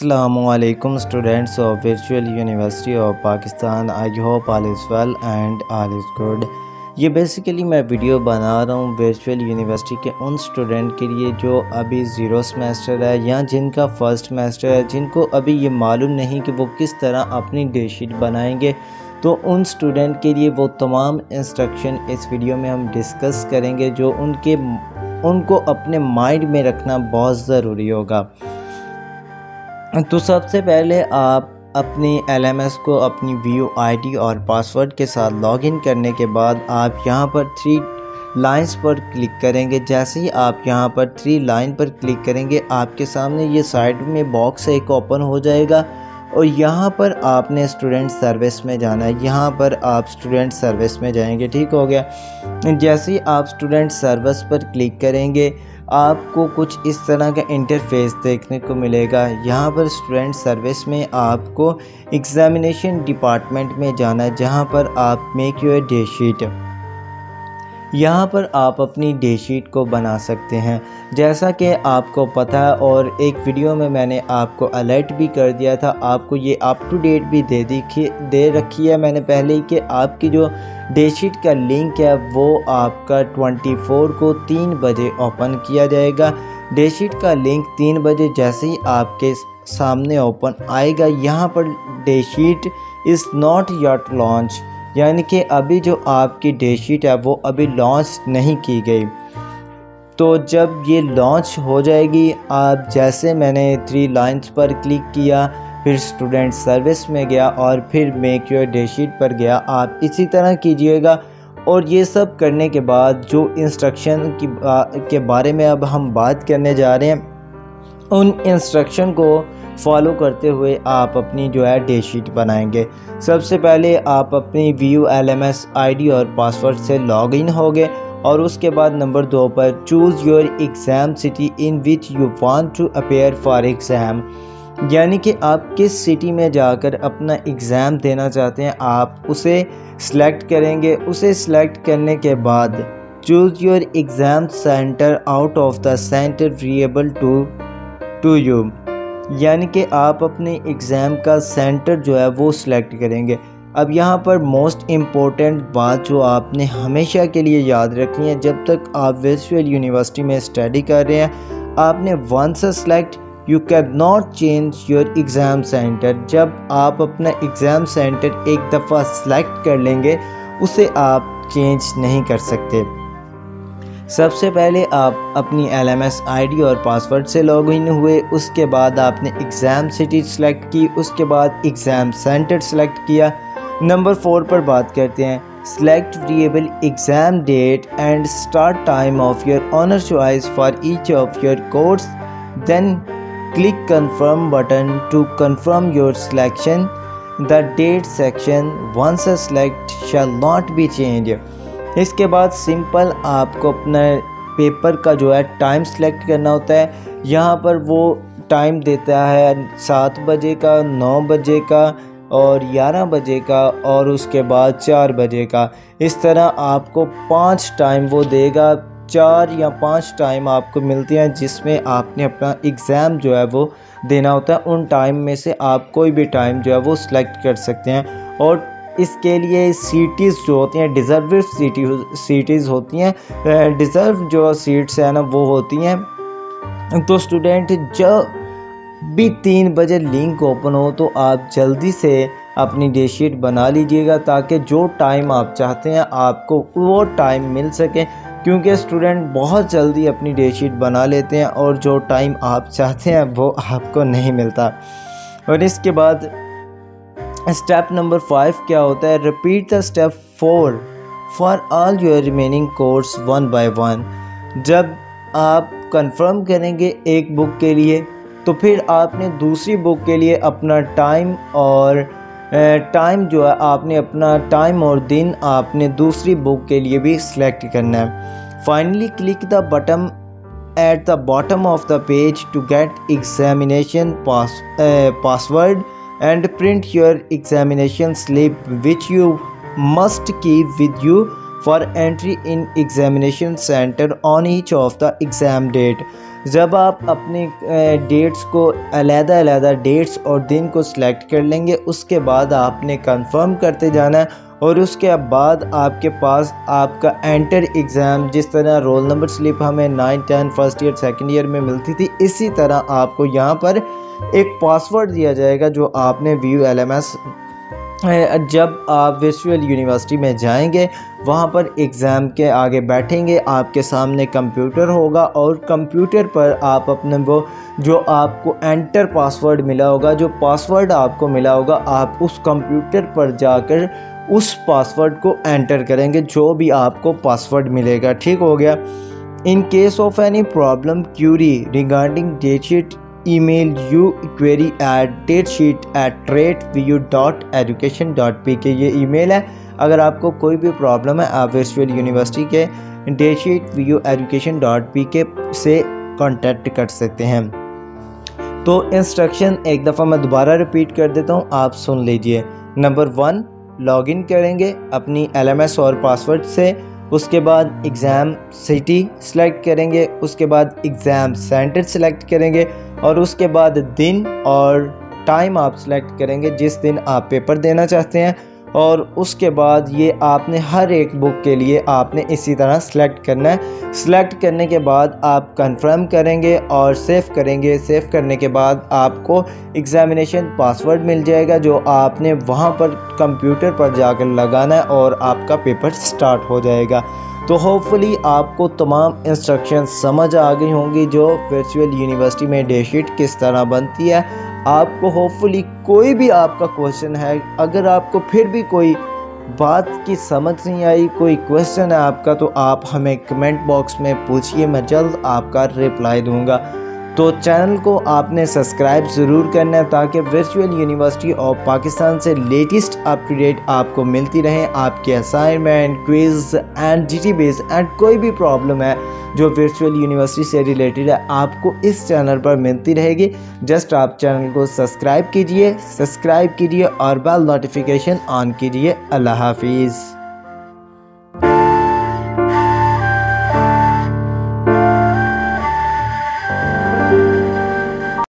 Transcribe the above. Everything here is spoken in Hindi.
Assalamualaikum students of Virtual University of Pakistan. I hope all is well and all is good. ये बेसिकली मैं वीडियो बना रहा हूँ वर्चुअल यूनिवर्सिटी के उन स्टूडेंट के लिए जो अभी ज़ीरो सेमेस्टर है या जिनका फ़र्स्ट सेमेस्टर है, जिनको अभी ये मालूम नहीं कि वो किस तरह अपनी डेटशीट बनाएंगे। तो उन स्टूडेंट के लिए वो तमाम इंस्ट्रक्शन इस वीडियो में हम डिस्कस करेंगे जो उनको अपने माइंड में रखना बहुत ज़रूरी होगा। तो सबसे पहले आप अपनी LMS को अपनी व्यू ID और पासवर्ड के साथ लॉगिन करने के बाद आप यहां पर 3 लाइंस पर क्लिक करेंगे। जैसे ही आप यहां पर 3 लाइन पर क्लिक करेंगे, आपके सामने ये साइड में बॉक्स एक ओपन हो जाएगा और यहाँ पर आपने स्टूडेंट सर्विस में जाना है। यहाँ पर आप स्टूडेंट सर्विस में जाएंगे, ठीक हो गया। जैसे ही आप स्टूडेंट सर्विस पर क्लिक करेंगे, आपको कुछ इस तरह का इंटरफेस देखने को मिलेगा। यहाँ पर स्टूडेंट सर्विस में आपको एग्ज़ामिनेशन डिपार्टमेंट में जाना है, जहाँ पर आप मेक योर डेटशीट, यहाँ पर आप अपनी डेटशीट को बना सकते हैं। जैसा कि आपको पता है और एक वीडियो में मैंने आपको अलर्ट भी कर दिया था, आपको ये अप टू डेट भी दे रखी है मैंने पहले ही कि आपकी जो डेटशीट का लिंक है वो आपका 24 को 3 बजे ओपन किया जाएगा। डेटशीट का लिंक 3 बजे जैसे ही आपके सामने ओपन आएगा, यहाँ पर date sheet is not yet launch, यानी कि अभी जो आपकी डेटशीट है वो अभी लॉन्च नहीं की गई। तो जब ये लॉन्च हो जाएगी, आप जैसे मैंने 3 लाइंस पर क्लिक किया, फिर स्टूडेंट सर्विस में गया और फिर मेक योर डेटशीट पर गया, आप इसी तरह कीजिएगा। और ये सब करने के बाद जो इंस्ट्रक्शन के बारे में अब हम बात करने जा रहे हैं, उन इंस्ट्रक्शन को फॉलो करते हुए आप अपनी जो है डेटशीट बनाएंगे। सबसे पहले आप अपनी व्यू LMS ID और पासवर्ड से लॉगिन होंगे और उसके बाद नंबर 2 पर choose your exam city in which you want to appear for exam, यानी कि आप किस सिटी में जाकर अपना एग्ज़ाम देना चाहते हैं, आप उसे सिलेक्ट करेंगे। उसे सिलेक्ट करने के बाद choose your exam centre out of the centre variable to you, यानी कि आप अपने एग्ज़ाम का सेंटर जो है वो सिलेक्ट करेंगे। अब यहाँ पर मोस्ट इम्पोर्टेंट बात जो आपने हमेशा के लिए याद रखनी है, जब तक आप वर्चुअल यूनिवर्सिटी में स्टडी कर रहे हैं, आपने once select you can not change your exam centre. जब आप अपना एग्ज़ाम सेंटर एक दफ़ा सेलेक्ट कर लेंगे, उसे आप चेंज नहीं कर सकते। सबसे पहले आप अपनी LMS ID और पासवर्ड से लॉगिन हुए, उसके बाद आपने एग्ज़ाम सिटी सेलेक्ट की, उसके बाद एग्ज़ाम सेंटर सेलेक्ट किया। नंबर 4 पर बात करते हैं। Select variable exam date and start time of your honour choice for each of your course, then click confirm button to confirm your selection. The date section once select shall not be change. इसके बाद सिंपल आपको अपना पेपर का जो है टाइम सेलेक्ट करना होता है। यहाँ पर वो टाइम देता है 7 बजे का, 9 बजे का और 11 बजे का और उसके बाद 4 बजे का। इस तरह आपको 5 टाइम वो देगा, 4 या 5 टाइम आपको मिलते हैं जिसमें आपने अपना एग्ज़ाम जो है वो देना होता है। उन टाइम में से आप कोई भी टाइम जो है वो सिलेक्ट कर सकते हैं। और इसके लिए सीटीज़ जो होती हैं, डिज़र्व सीटीज़ होती हैं, डिज़र्व जो सीट्स हैं ना वो होती हैं। तो स्टूडेंट जब भी 3 बजे लिंक ओपन हो तो आप जल्दी से अपनी डेटशीट बना लीजिएगा, ताकि जो टाइम आप चाहते हैं आपको वो टाइम मिल सके, क्योंकि स्टूडेंट बहुत जल्दी अपनी डेटशीट बना लेते हैं और जो टाइम आप चाहते हैं वो आपको नहीं मिलता। और इसके बाद स्टेप नंबर 5 क्या होता है? Repeat the step 4 for all your remaining course 1 by 1। जब आप कंफर्म करेंगे एक बुक के लिए, तो फिर आपने दूसरी बुक के लिए अपना टाइम और टाइम जो है आपने अपना टाइम और दिन आपने दूसरी बुक के लिए भी सिलेक्ट करना है। Finally click the button at the bottom of the page to get examination password and print your examination slip, which you must keep with you for entry in examination center on each of the exam date। जब आप अपनी डेट्स को अलग-अलग डेट्स और दिन को सिलेक्ट कर लेंगे, उसके बाद आपने कंफर्म करते जाना है और उसके बाद आपके पास आपका एंटर एग्ज़ाम, जिस तरह रोल नंबर स्लिप हमें 9, 10 फर्स्ट ईयर सेकंड ईयर में मिलती थी, इसी तरह आपको यहाँ पर एक पासवर्ड दिया जाएगा जो आपने व्यू LMS जब आप वर्चुअल यूनिवर्सिटी में जाएंगे वहाँ पर एग्ज़ाम के आगे बैठेंगे, आपके सामने कंप्यूटर होगा और कंप्यूटर पर आप अपने वो जो आपको एंटर पासवर्ड मिला होगा, जो पासवर्ड आपको मिला होगा, आप उस कंप्यूटर पर जाकर उस पासवर्ड को एंटर करेंगे जो भी आपको पासवर्ड मिलेगा। ठीक हो गया। In case of any problem query regarding date sheet email you query at datesheet@vu.education.pk ये ईमेल है। अगर आपको कोई भी प्रॉब्लम है आप वर्चुअल यूनिवर्सिटी के datesheet@vu.education.pk से कांटेक्ट कर सकते हैं। तो इंस्ट्रक्शन एक दफ़ा मैं दोबारा रिपीट कर देता हूँ, आप सुन लीजिए। नंबर 1, लॉगिन करेंगे अपनी LMS और पासवर्ड से। उसके बाद एग्ज़ाम सिटी सेलेक्ट करेंगे, उसके बाद एग्ज़ाम सेंटर सेलेक्ट करेंगे और उसके बाद दिन और टाइम आप सेलेक्ट करेंगे जिस दिन आप पेपर देना चाहते हैं। और उसके बाद ये आपने हर एक बुक के लिए आपने इसी तरह सेलेक्ट करना है। सेलेक्ट करने के बाद आप कंफर्म करेंगे और सेव करेंगे। सेव करने के बाद आपको एग्ज़ामिनेशन पासवर्ड मिल जाएगा जो आपने वहाँ पर कंप्यूटर पर जाकर लगाना है और आपका पेपर स्टार्ट हो जाएगा। तो होपफुली आपको तमाम इंस्ट्रक्शन समझ आ गई होंगी जो वर्चुअल यूनिवर्सिटी में डेटशीट किस तरह बनती है। आपको होपफुली कोई भी आपका क्वेश्चन है, अगर आपको फिर भी कोई बात की समझ नहीं आई, कोई क्वेश्चन है आपका, तो आप हमें कमेंट बॉक्स में पूछिए, मैं जल्द आपका रिप्लाई दूंगा। तो चैनल को आपने सब्सक्राइब ज़रूर करना है ताकि वर्चुअल यूनिवर्सिटी ऑफ पाकिस्तान से लेटेस्ट अप टू डेट आपको मिलती रहे। आपके assignment, quiz and GT base and कोई भी प्रॉब्लम है जो वर्चुअल यूनिवर्सिटी से रिलेटेड है आपको इस चैनल पर मिलती रहेगी। जस्ट आप चैनल को सब्सक्राइब कीजिए और बेल नोटिफिकेशन ऑन कीजिए। अल्लाह हाफिज़।